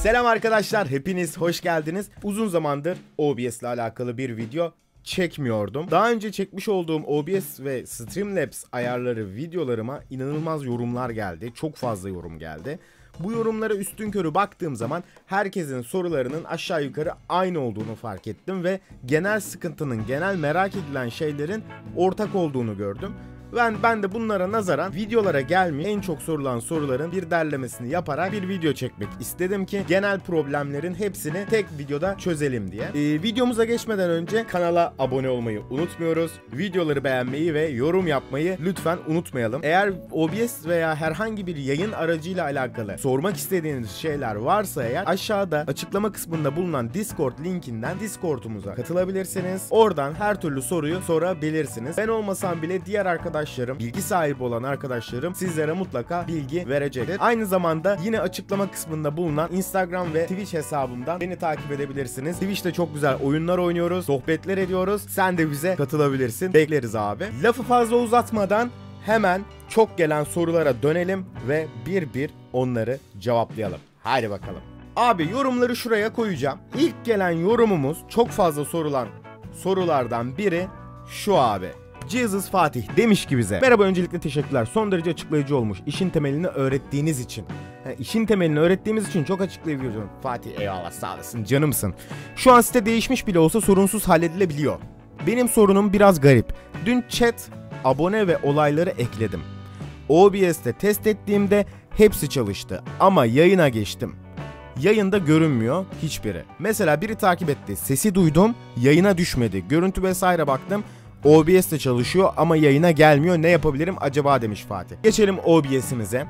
Selam arkadaşlar, hepiniz hoş geldiniz. Uzun zamandır OBS ile alakalı bir video çekmiyordum. Daha önce çekmiş olduğum OBS ve Streamlabs ayarları videolarıma inanılmaz yorumlar geldi. Çok fazla yorum geldi. Bu yorumlara üstünkörü baktığım zaman herkesin sorularının aşağı yukarı aynı olduğunu fark ettim ve genel sıkıntının, genel merak edilen şeylerin ortak olduğunu gördüm. Ben de bunlara nazaran videolara gelmiş en çok sorulan soruların bir derlemesini yaparak bir video çekmek istedim ki genel problemlerin hepsini tek videoda çözelim diye. Videomuza geçmeden önce kanala abone olmayı unutmuyoruz. Videoları beğenmeyi ve yorum yapmayı lütfen unutmayalım. Eğer OBS veya herhangi bir yayın aracıyla alakalı sormak istediğiniz şeyler varsa eğer aşağıda açıklama kısmında bulunan Discord linkinden Discord'umuza katılabilirsiniz. Oradan her türlü soruyu sorabilirsiniz. Ben olmasam bile diğer arkadaşlarım, bilgi sahibi olan arkadaşlarım sizlere mutlaka bilgi verecektir. Aynı zamanda yine açıklama kısmında bulunan Instagram ve Twitch hesabımdan beni takip edebilirsiniz. Twitch'te çok güzel oyunlar oynuyoruz, sohbetler ediyoruz. Sen de bize katılabilirsin. Bekleriz abi. Lafı fazla uzatmadan hemen çok gelen sorulara dönelim ve bir bir onları cevaplayalım. Hadi bakalım. Abi yorumları şuraya koyacağım. İlk gelen yorumumuz çok fazla sorulan sorulardan biri şu abi. Jesus Fatih demiş ki bize: merhaba, öncelikle teşekkürler. Son derece açıklayıcı olmuş. İşin temelini öğrettiğiniz için. İşin temelini öğrettiğimiz için çok açıklayıcı. Fatih eyvallah, sağ olasın, canımsın. Şu an site değişmiş bile olsa sorunsuz halledilebiliyor. Benim sorunum biraz garip. Dün chat, abone ve olayları ekledim. OBS'te test ettiğimde hepsi çalıştı ama yayına geçtim. Yayında görünmüyor hiçbiri. Mesela biri takip etti, sesi duydum, yayına düşmedi. Görüntü vesaire baktım, OBS'te çalışıyor ama yayına gelmiyor. Ne yapabilirim acaba demiş Fatih. Geçelim OBS'imize.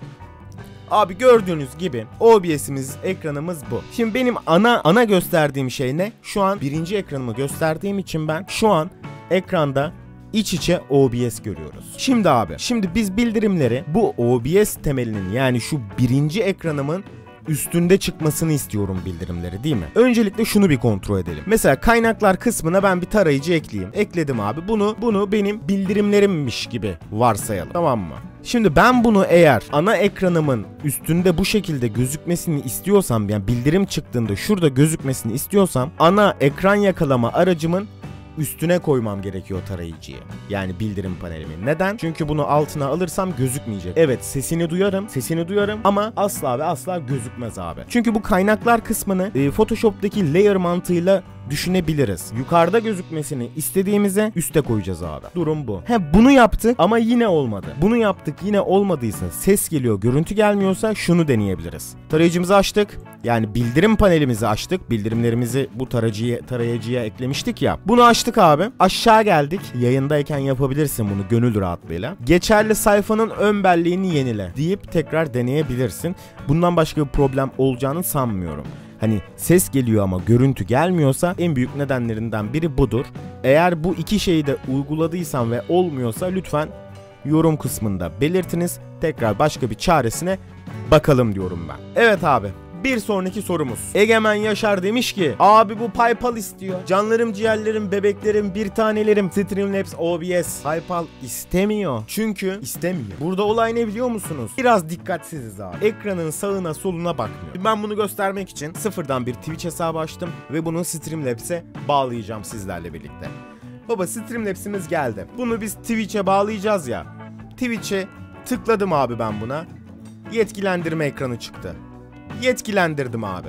Abi gördüğünüz gibi OBS'imiz, ekranımız bu. Şimdi benim ana gösterdiğim şey ne? Şu an birinci ekranımı gösterdiğim için ben şu an ekranda iç içe OBS görüyoruz. Şimdi biz bildirimleri bu OBS temelinin, yani şu birinci ekranımın üstünde çıkmasını istiyorum bildirimleri, değil mi? Öncelikle şunu bir kontrol edelim. Mesela kaynaklar kısmına ben bir tarayıcı ekleyeyim. Ekledim abi. Bunu benim bildirimlerimmiş gibi varsayalım. Tamam mı? Şimdi ben bunu eğer ana ekranımın üstünde bu şekilde gözükmesini istiyorsam, yani bildirim çıktığında şurada gözükmesini istiyorsam, ana ekran yakalama aracımın üstüne koymam gerekiyor tarayıcıyı. Yani bildirim panelimi. Neden? Çünkü bunu altına alırsam gözükmeyecek. Evet, sesini duyarım ama asla ve asla gözükmez abi. Çünkü bu kaynaklar kısmını Photoshop'taki layer mantığıyla düşünebiliriz. Yukarıda gözükmesini istediğimize üste koyacağız abi. Durum bu. Bunu yaptık ama yine olmadı. Bunu yaptık yine olmadıysa, ses geliyor görüntü gelmiyorsa şunu deneyebiliriz. Tarayıcımızı açtık. Yani bildirim panelimizi açtık. Bildirimlerimizi bu tarayıcıya eklemiştik ya. Bunu açtık abi. Aşağı geldik. Yayındayken yapabilirsin bunu gönül rahatlığıyla. Geçerli sayfanın ön belleğini yenile deyip tekrar deneyebilirsin. Bundan başka bir problem olacağını sanmıyorum. Hani ses geliyor ama görüntü gelmiyorsa en büyük nedenlerinden biri budur. Eğer bu iki şeyi de uyguladıysam ve olmuyorsa lütfen yorum kısmında belirtiniz. Tekrar başka bir çaresine bakalım diyorum ben. Evet abi. Bir sonraki sorumuz. Egemen Yaşar demiş ki: abi bu PayPal istiyor. Canlarım, ciğerlerim, bebeklerim, bir tanelerim, Streamlabs OBS PayPal istemiyor. Çünkü istemiyor. Burada olay ne biliyor musunuz? Biraz dikkatsiziz abi. Ekranın sağına soluna bakmıyor. Ben bunu göstermek için sıfırdan bir Twitch hesabı açtım ve bunu Streamlabs'e bağlayacağım sizlerle birlikte. Baba, Streamlabs'imiz geldi. Bunu biz Twitch'e bağlayacağız ya. Twitch'e tıkladım abi ben buna. Yetkilendirme ekranı çıktı. Yetkilendirdim abi.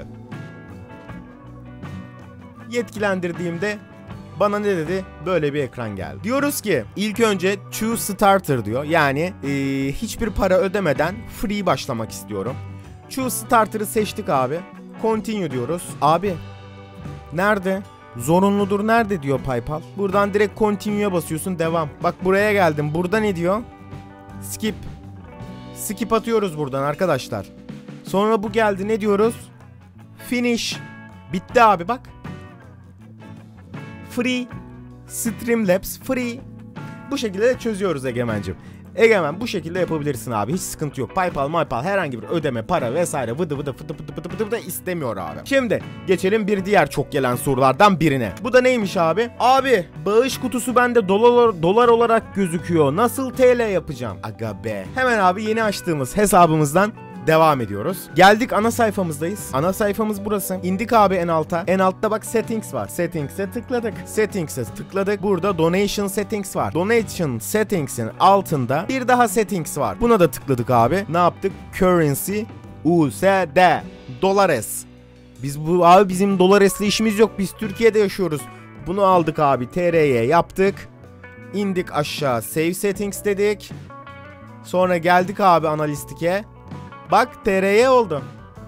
Yetkilendirdiğimde bana ne dedi? Böyle bir ekran geldi. Diyoruz ki ilk önce Choose Starter diyor. Yani hiçbir para ödemeden free başlamak istiyorum. Choose Starter'ı seçtik abi. Continue diyoruz. Abi nerede? Zorunludur nerede diyor PayPal. Buradan direkt Continue'ya basıyorsun, devam. Bak buraya geldim. Burada ne diyor? Skip. Skip atıyoruz buradan arkadaşlar. Sonra bu geldi, ne diyoruz? Finish. Bitti abi bak. Free. Streamlabs free. Bu şekilde de çözüyoruz Egemen'cim. Egemen, bu şekilde yapabilirsin abi. Hiç sıkıntı yok. PayPal herhangi bir ödeme, para vesaire vıdı fıtı istemiyor abi. Şimdi geçelim bir diğer çok gelen sorulardan birine. Bu da neymiş abi? Abi bağış kutusu bende dolar olarak gözüküyor. Nasıl TL yapacağım? Aga be. Hemen abi yeni açtığımız hesabımızdan devam ediyoruz. Geldik ana sayfamızdayız. Ana sayfamız burası. İndik abi en alta. En altta bak settings var. Settings'e tıkladık. Settings'e tıkladık. Burada donation settings var. Donation settings'in altında bir daha settings var. Buna da tıkladık abi. Ne yaptık? Currency USD. Dolares. Bizim dolaresle işimiz yok. Biz Türkiye'de yaşıyoruz. Bunu aldık abi. TR'ye yaptık. İndik aşağı. Save settings dedik. Sonra geldik abi analistike. Bak TR'ye oldu.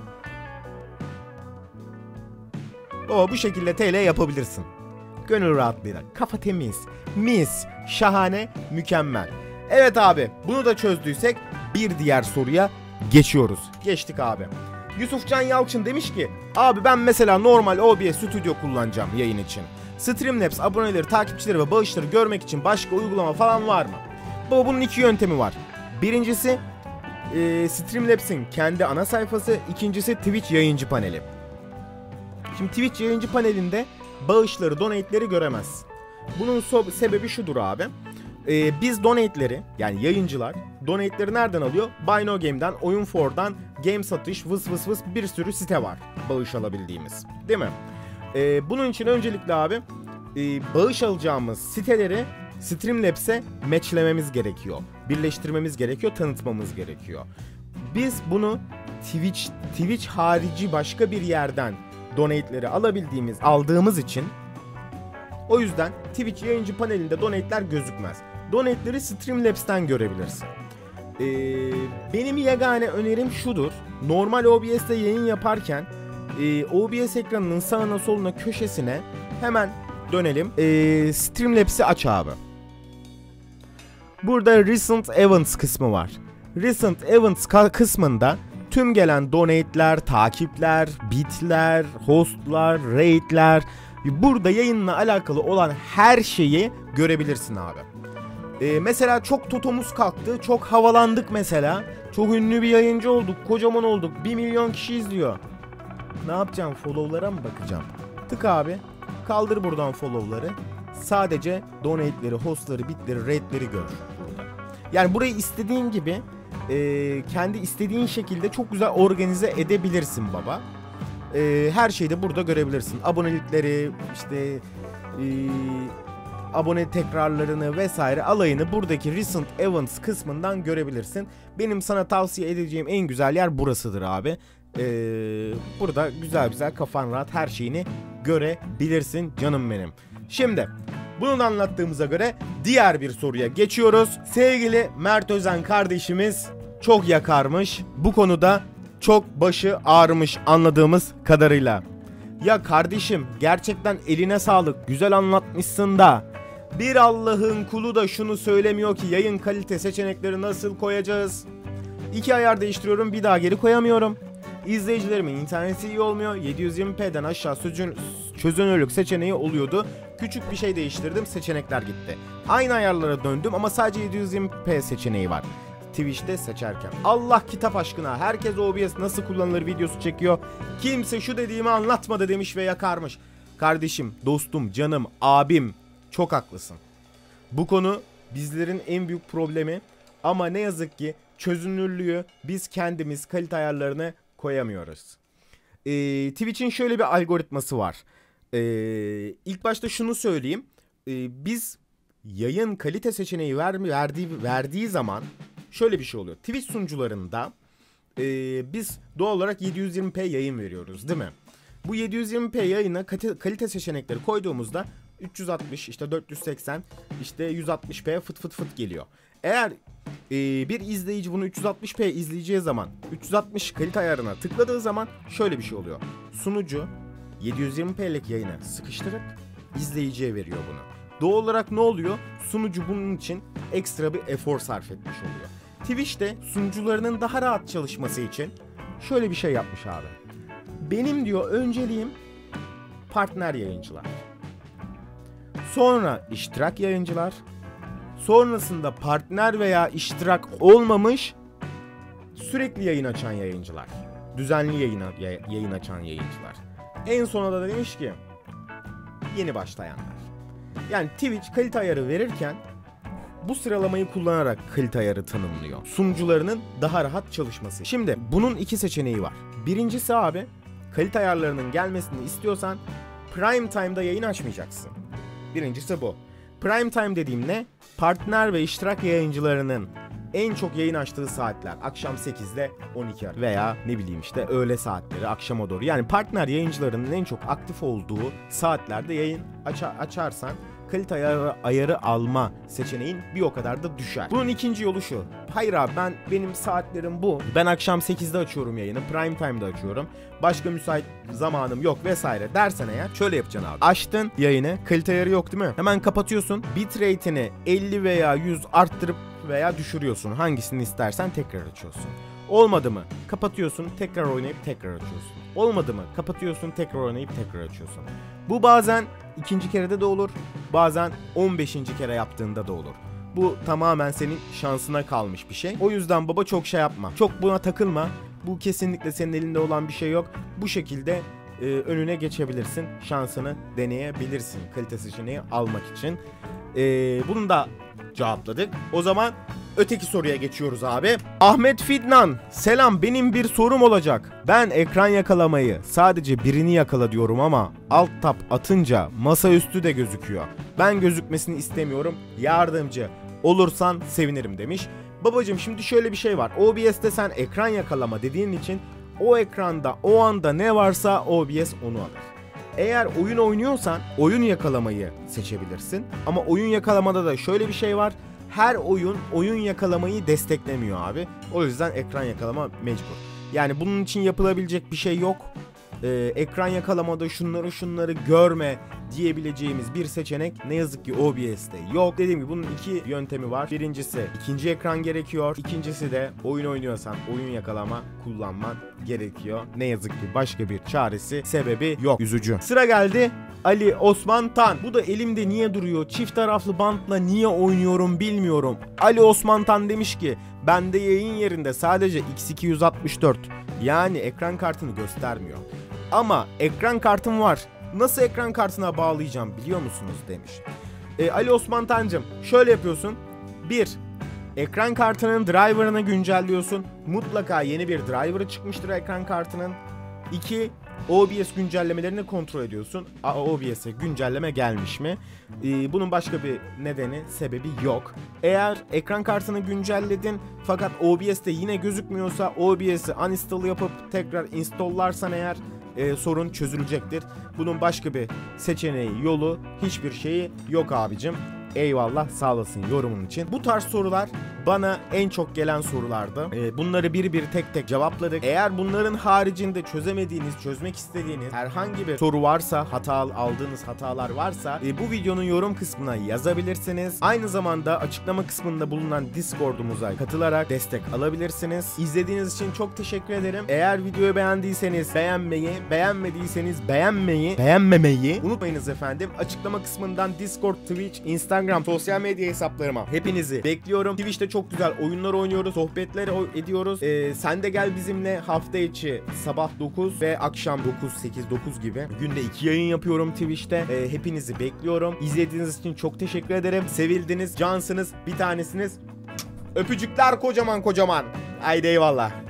Bu şekilde TL yapabilirsin. Gönül rahatlığıyla. Kafa temiz. Mis. Şahane. Mükemmel. Evet abi. Bunu da çözdüysek bir diğer soruya geçiyoruz. Geçtik abi. Yusufcan Yalçın demiş ki abi ben mesela normal OBS Studio kullanacağım yayın için. Streamlabs aboneleri, takipçileri ve bağışları görmek için başka uygulama falan var mı? Bunun iki yöntemi var. Birincisi Streamlabs'in kendi ana sayfası, ikincisi Twitch yayıncı paneli. Şimdi Twitch yayıncı panelinde bağışları, donate'leri göremezsin. Bunun sebebi şudur abi. Biz donate'leri, yani yayıncılar donate'leri nereden alıyor? Buy No Game'den, Oyun4'dan, Game Satış, vıs vıs vıs bir sürü site var bağış alabildiğimiz. Değil mi? Bunun için öncelikle abi bağış alacağımız siteleri Streamlabs'e matchlememiz gerekiyor. Birleştirmemiz gerekiyor, tanıtmamız gerekiyor. Biz bunu Twitch harici başka bir yerden donate'leri aldığımız için o yüzden Twitch yayıncı panelinde donate'ler gözükmez. Donate'leri Streamlabs'ten görebilirsin. Benim yegane önerim şudur. Normal OBS'te yayın yaparken OBS ekranının sağına soluna köşesine hemen dönelim. Streamlabs'i aç abi. Burada Recent Events kısmı var. Recent Events kısmında tüm gelen donate'ler, takipler, bitler, hostlar, raid'ler, burada yayınla alakalı olan her şeyi görebilirsin abi. Mesela çok totomuz kalktı, çok havalandık mesela. Çok ünlü bir yayıncı olduk, kocaman olduk, 1 milyon kişi izliyor. Ne yapacağım? Follow'lara mı bakacağım? Tık abi. Kaldır buradan follow'ları. Sadece donate'leri, hostları, bitleri, raid'leri gör burada. Yani burayı istediğin gibi kendi istediğin şekilde çok güzel organize edebilirsin baba. Her şeyi de burada görebilirsin. Abonelikleri, işte abone tekrarlarını vesaire alayını buradaki Recent Events kısmından görebilirsin. Benim sana tavsiye edeceğim en güzel yer burasıdır abi. Burada güzel kafan rahat her şeyini görebilirsin canım benim. Şimdi bunu da anlattığımıza göre diğer bir soruya geçiyoruz. Sevgili Mert Özen kardeşimiz çok yakarmış. Bu konuda çok başı ağrımış anladığımız kadarıyla. Ya kardeşim gerçekten eline sağlık, güzel anlatmışsın da bir Allah'ın kulu da şunu söylemiyor ki yayın kalite seçenekleri nasıl koyacağız? 2 ayar değiştiriyorum, bir daha geri koyamıyorum. İzleyicilerimin interneti iyi olmuyor. 720p'den aşağı çözünürlük seçeneği oluyordu. Küçük bir şey değiştirdim, seçenekler gitti. Aynı ayarlara döndüm ama sadece 720p seçeneği var Twitch'te seçerken. Allah kitap aşkına, herkes OBS nasıl kullanılır videosu çekiyor. Kimse şu dediğimi anlatmadı demiş ve yakarmış. Kardeşim, dostum, canım, abim, çok haklısın. Bu konu bizlerin en büyük problemi ama ne yazık ki çözünürlüğü biz kendimiz kalite ayarlarını koyamıyoruz. Twitch'in şöyle bir algoritması var. İlk başta şunu söyleyeyim. Biz yayın kalite seçeneği verdiği zaman şöyle bir şey oluyor. Twitch sunucularında biz doğal olarak 720p yayın veriyoruz, değil mi? Bu 720p yayına kalite seçenekleri koyduğumuzda 360, işte 480, işte 160p fıt fıt fıt geliyor. Eğer bir izleyici bunu 360p izleyeceği zaman 360 kalite ayarına tıkladığı zaman şöyle bir şey oluyor. Sunucu 720p'lik yayını sıkıştırıp izleyiciye veriyor bunu. Doğal olarak ne oluyor? Sunucu bunun için ekstra bir efor sarf etmiş oluyor. Twitch'te sunucularının daha rahat çalışması için şöyle bir şey yapmış abi. Benim diyor önceliğim partner yayıncılar. Sonra iştirak yayıncılar. Sonrasında partner veya iştirak olmamış sürekli yayın açan yayıncılar. Düzenli yayın açan yayıncılar. En sona da demiş ki yeni başlayanlar. Yani Twitch kalite ayarı verirken bu sıralamayı kullanarak kalite ayarı tanımlıyor. Sunucularının daha rahat çalışması. Şimdi bunun iki seçeneği var. Birincisi abi, kalite ayarlarının gelmesini istiyorsan prime time'da yayın açmayacaksın. Birincisi bu. Prime time dediğim ne? Partner ve iştirak yayıncılarının en çok yayın açtığı saatler akşam 8 ile 12 veya ne bileyim işte öğle saatleri akşama doğru. Yani partner yayıncılarının en çok aktif olduğu saatlerde yayın açarsan kalite ayarı alma seçeneğin bir o kadar da düşer. Bunun ikinci yolu şu. Hayır abi benim saatlerim bu. Ben akşam 8'de açıyorum yayını. Prime time'da açıyorum. Başka müsait zamanım yok vesaire dersen eğer şöyle yapacaksın abi. Açtın yayını. Kalite ayarı yok değil mi? Hemen kapatıyorsun. Bitrate'ini 50 veya 100 arttırıp veya düşürüyorsun. Hangisini istersen tekrar açıyorsun. Olmadı mı? Kapatıyorsun, tekrar oynayıp tekrar açıyorsun. Olmadı mı? Kapatıyorsun, tekrar oynayıp tekrar açıyorsun. Bu bazen ikinci kerede de olur. Bazen 15. kere yaptığında da olur. Bu tamamen senin şansına kalmış bir şey. O yüzden baba çok şey yapma. Çok buna takılma. Bu kesinlikle senin elinde olan bir şey yok. Bu şekilde önüne geçebilirsin. Şansını deneyebilirsin kalite seçeneği almak için. Bunu da cevapladık. O zaman öteki soruya geçiyoruz abi. Ahmet Fidnan, selam, benim bir sorum olacak. Ben ekran yakalamayı sadece birini yakala diyorum ama alt tab atınca masaüstü de gözüküyor. Ben gözükmesini istemiyorum. Yardımcı olursan sevinirim demiş. Babacım şimdi şöyle bir şey var. OBS'te sen ekran yakalama dediğin için o ekranda o anda ne varsa OBS onu alır. Eğer oyun oynuyorsan oyun yakalamayı seçebilirsin. Ama oyun yakalamada da şöyle bir şey var. Her oyun yakalamayı desteklemiyor abi. O yüzden ekran yakalama mecbur. Yani bunun için yapılabilecek bir şey yok. Ekran yakalamada şunları görme diyebileceğimiz bir seçenek ne yazık ki OBS'te yok. Dediğim gibi bunun iki yöntemi var. Birincisi ikinci ekran gerekiyor. İkincisi de oyun oynuyorsan oyun yakalama kullanman gerekiyor. Ne yazık ki başka bir çaresi, sebebi yok. Üzücü. Sıra geldi Ali Osman Tan. Bu da elimde niye duruyor? Çift taraflı bantla niye oynuyorum bilmiyorum. Ali Osman Tan demiş ki bende yayın yerinde sadece X264 yani ekran kartını göstermiyor. Ama ekran kartım var. Nasıl ekran kartına bağlayacağım biliyor musunuz demiş. Ali Osman Tancım şöyle yapıyorsun. 1. Ekran kartının driver'ını güncelliyorsun. Mutlaka yeni bir driver'ı çıkmıştır ekran kartının. 2. OBS güncellemelerini kontrol ediyorsun. OBS'e güncelleme gelmiş mi? Bunun başka bir nedeni, sebebi yok. Eğer ekran kartını güncelledin fakat OBS'te yine gözükmüyorsa OBS'i uninstall yapıp tekrar install'larsan eğer sorun çözülecektir. Bunun başka bir seçeneği, yolu, hiçbir şeyi yok abicim. Eyvallah, sağ olasın yorumun için. Bu tarz sorular bana en çok gelen sorulardı. Bunları bir tek tek cevapladık. Eğer bunların haricinde çözmek istediğiniz herhangi bir soru varsa, aldığınız hatalar varsa bu videonun yorum kısmına yazabilirsiniz. Aynı zamanda açıklama kısmında bulunan Discord'umuza katılarak destek alabilirsiniz. İzlediğiniz için çok teşekkür ederim. Eğer videoyu beğendiyseniz beğenmeyi, beğenmediyseniz beğenmemeyi unutmayınız efendim. Açıklama kısmından Discord, Twitch, Instagram, sosyal medya hesaplarıma hepinizi bekliyorum. Twitch'te çok güzel oyunlar oynuyoruz, sohbetler ediyoruz. Sen de gel bizimle, hafta içi sabah 9 ve akşam 9 gibi günde 2 yayın yapıyorum Twitch'te. Hepinizi bekliyorum. İzlediğiniz için çok teşekkür ederim. Sevildiniz, cansınız, bir tanesiniz. Öpücükler kocaman. Haydi eyvallah.